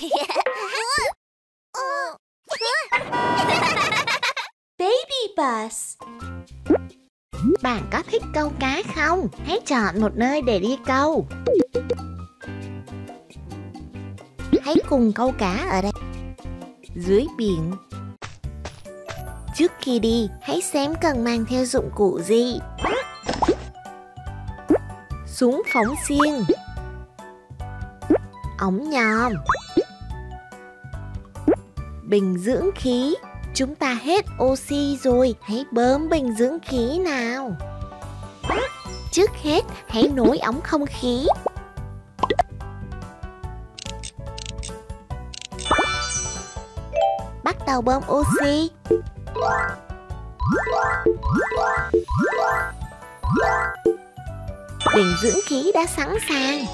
Baby bus. Bạn có thích câu cá không? Hãy chọn một nơi để đi câu. Hãy cùng câu cá ở đây. Dưới biển. Trước khi đi, hãy xem cần mang theo dụng cụ gì. Súng phóng xiên. Ống nhòm. Bình dưỡng khí. Chúng ta hết oxy rồi, hãy bơm bình dưỡng khí nào. Trước hết, hãy nối ống không khí. Bắt đầu bơm oxy. Bình dưỡng khí đã sẵn sàng.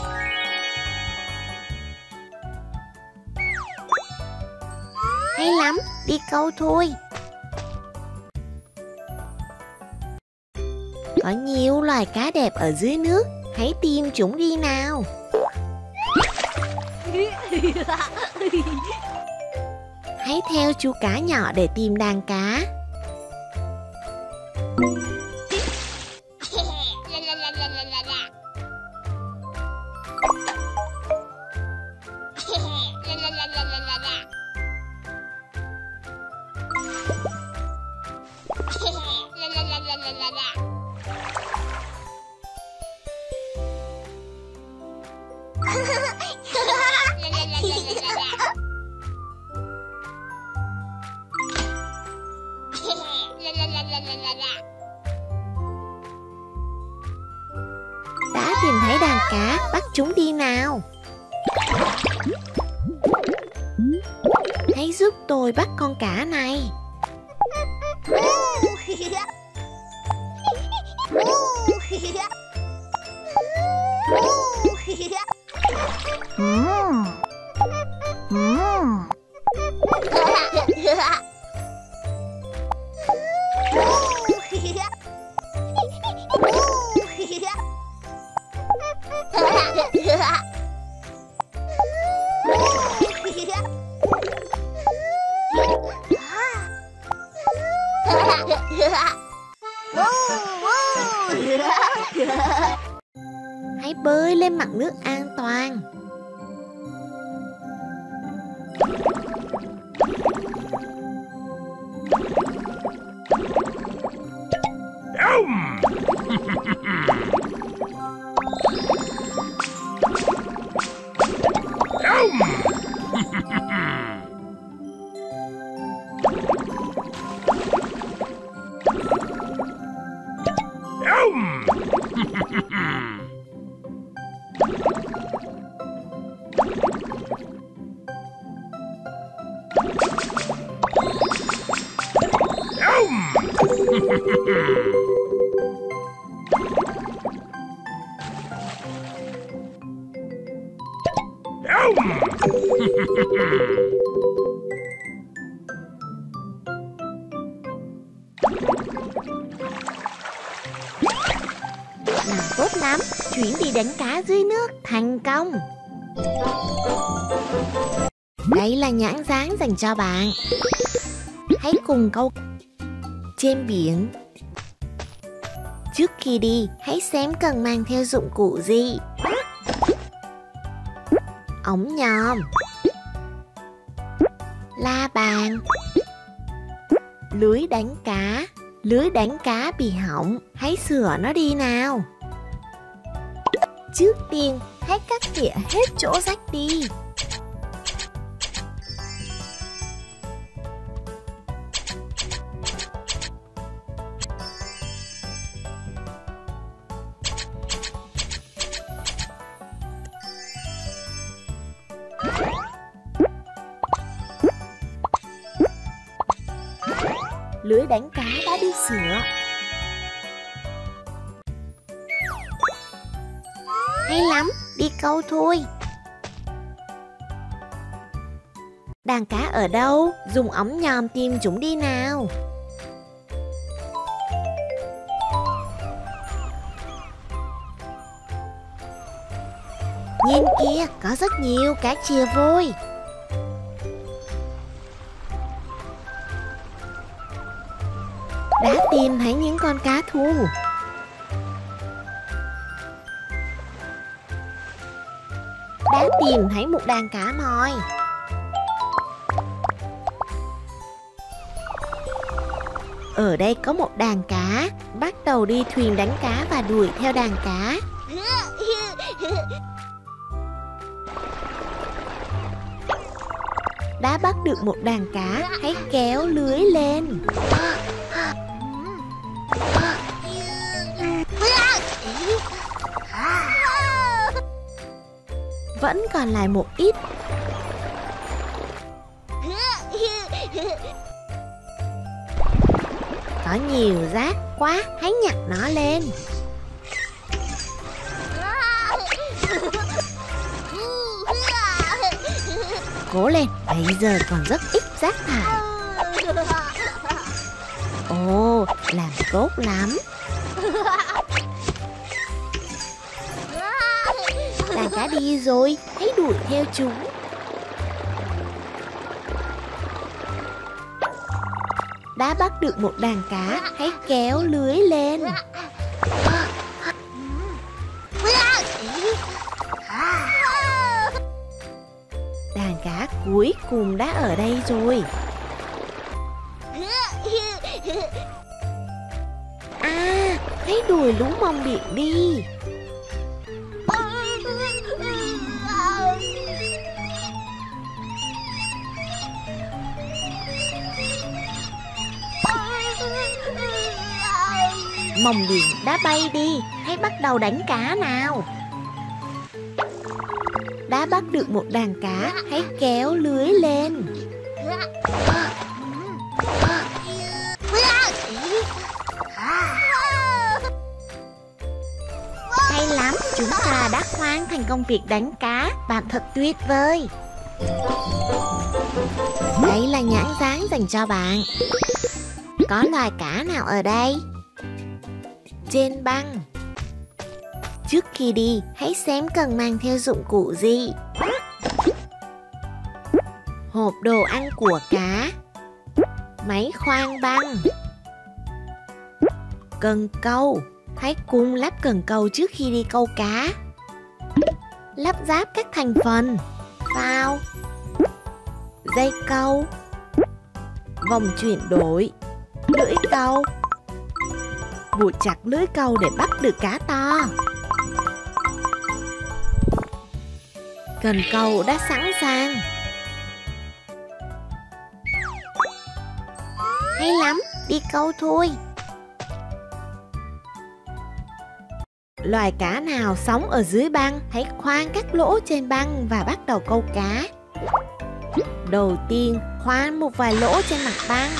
Hay lắm, đi câu thôi. Có nhiều loài cá đẹp ở dưới nước, hãy tìm chúng đi nào. Hãy theo chú cá nhỏ để tìm đàn cá. Đã tìm thấy đàn cá, bắt chúng đi nào. Hãy giúp tôi bắt con cá này. Hãy bơi lên mặt nước an toàn. Làm tốt lắm, chuyến đi đánh cá dưới nước thành công. Đây là nhãn dán dành cho bạn. Hãy cùng câu trên biển. Trước khi đi, hãy xem cần mang theo dụng cụ gì. Ống nhòm, la bàn, lưới đánh cá. Lưới đánh cá bị hỏng, hãy sửa nó đi nào. Trước tiên, hãy cắt tỉa hết chỗ rách đi. Lưới đánh cá đã được sửa. Hay lắm, đi câu thôi. Đàn cá ở đâu? Dùng ống nhòm tìm chúng đi nào. Nhìn kia, có rất nhiều cá chìa vôi. Đã tìm thấy những con cá thu. Đã tìm thấy một đàn cá mòi. Ở đây có một đàn cá. Bắt đầu đi thuyền đánh cá và đuổi theo đàn cá. Đã bắt được một đàn cá, hãy kéo lưới lên. Vẫn còn lại một ít. Có nhiều rác quá, hãy nhặt nó lên. Cố lên, bây giờ còn rất ít rác thải. Ồ, làm tốt lắm. Đàn cá đi rồi, hãy đuổi theo chúng. Đã bắt được một đàn cá, hãy kéo lưới lên. Đàn cá cuối cùng đã ở đây rồi. À, hãy đuổi lũ mòng điện đi. Mòng điện đã bay đi, hãy bắt đầu đánh cá nào. Đã bắt được một đàn cá, hãy kéo lưới lên. Hay lắm, chúng ta đã hoàn thành công việc đánh cá. Bạn thật tuyệt vời. Đây là nhãn dán dành cho bạn. Có loài cá nào ở đây? Trên băng. Trước khi đi, hãy xem cần mang theo dụng cụ gì. Hộp đồ ăn của cá. Máy khoan băng. Cần câu. Hãy cùng lắp cần câu trước khi đi câu cá. Lắp ráp các thành phần. Phao. Dây câu. Vòng chuyển đổi. Lưỡi câu. Buộc chặt lưới câu để bắt được cá to. Cần câu đã sẵn sàng. Hay lắm, đi câu thôi. Loài cá nào sống ở dưới băng, hãy khoan các lỗ trên băng và bắt đầu câu cá. Đầu tiên, khoan một vài lỗ trên mặt băng.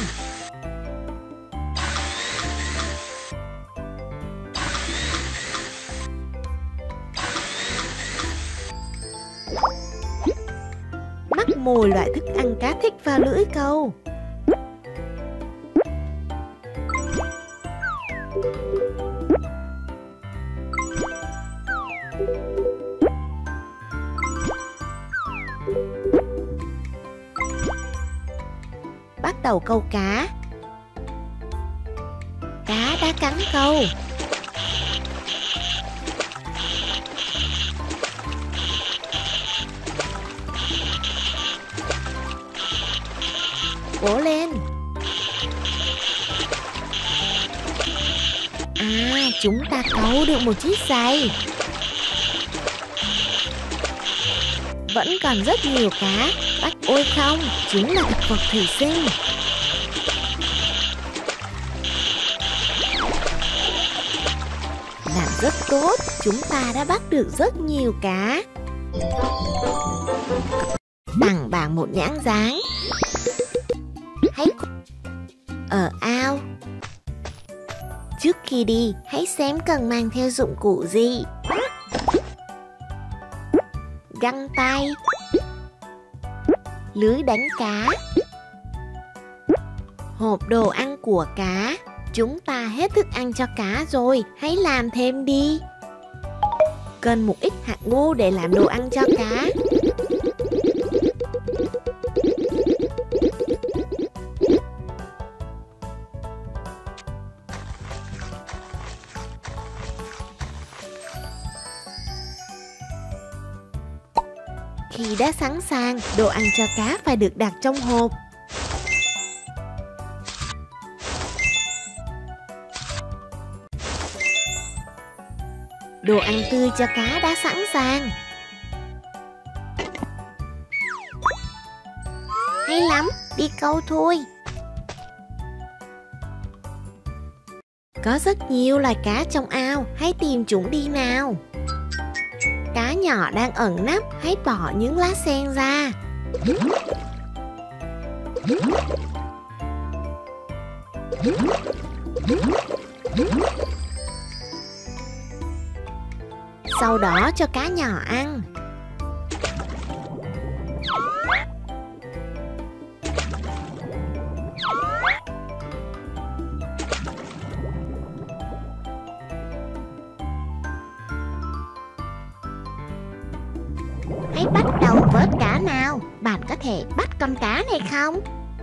Mắc mồi loại thức ăn cá thích vào lưỡi câu. Bắt đầu câu cá. Cá đã cắn câu. Cố lên. À, chúng ta câu được một chiếc giày. Vẫn còn rất nhiều cá. Bắt ôi không, chúng là thực vật thủy sinh. Làm rất tốt, chúng ta đã bắt được rất nhiều cá. Tặng bạn một nhãn dán. Hãy ở ao. Trước khi đi, hãy xem cần mang theo dụng cụ gì. Găng tay. Lưới đánh cá. Hộp đồ ăn của cá. Chúng ta hết thức ăn cho cá rồi, hãy làm thêm đi. Cần một ít hạt ngô để làm đồ ăn cho cá. đã sẵn sàng, đồ ăn cho cá phải được đặt trong hộp. Đồ ăn tươi cho cá đã sẵn sàng. Hay lắm, đi câu thôi. Có rất nhiều loài cá trong ao, hãy tìm chúng đi nào. Cá nhỏ đang ẩn nấp, hãy bỏ những lá sen ra. Sau đó cho cá nhỏ ăn. Hãy bắt đầu vớt cá nào. Bạn có thể bắt con cá này không?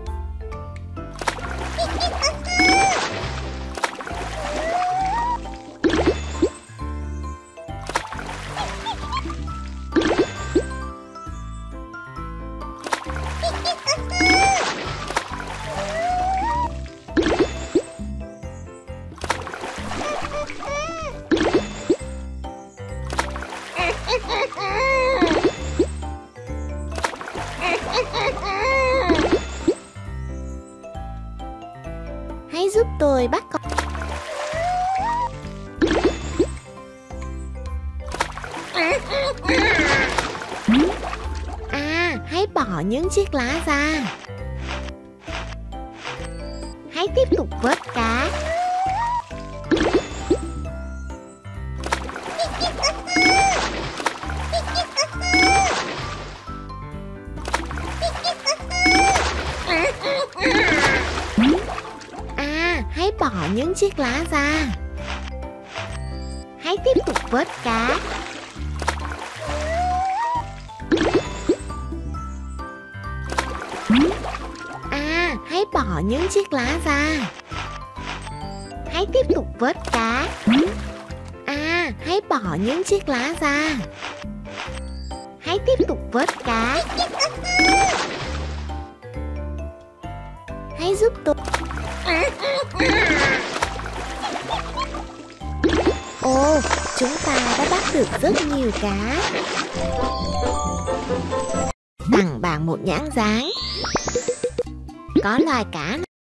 Hãy giúp tôi bắt con. Hãy bỏ những chiếc lá ra. Hãy tiếp tục vớt cá. Hãy bỏ những chiếc lá ra. Hãy tiếp tục vớt cá. Hãy bỏ những chiếc lá ra. Hãy tiếp tục vớt cá. Hãy bỏ những chiếc lá ra. Hãy tiếp tục vớt cá. Hãy giúp tôi. Ồ, chúng ta đã bắt được rất nhiều cá. Tặng bạn một nhãn dán. Có loài cá